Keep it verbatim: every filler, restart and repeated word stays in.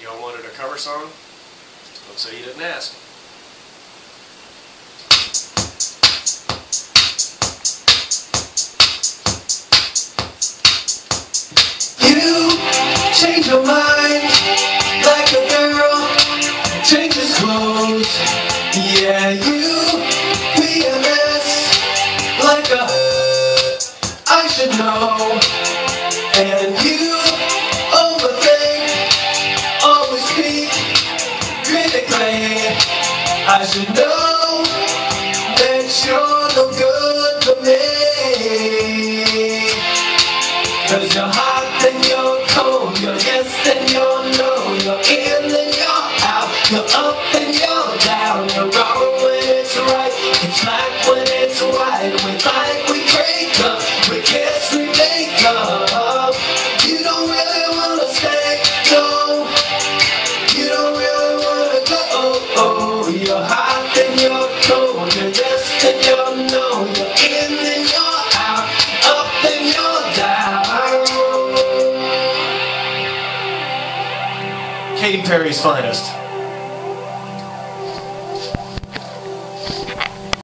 Y'all wanted a cover song? Don't say you didn't ask. You change your mind like a girl changes clothes. Yeah, you P M S like a I should know. And you overthink, always speak critically. I should know that you're no good for me. Cause you're hot and you're cold, you're yes and you're no, you're in and you're out, you're up and you're down, you're wrong when it's right, it's black when it's white, we fight, we break up, we kiss, we make up. You don't really wanna stay, no, you don't really wanna go, oh, oh. You're hot and you're cold, you're yes and you're no, you're in and you're out, up and you're down. Katy Perry's finest.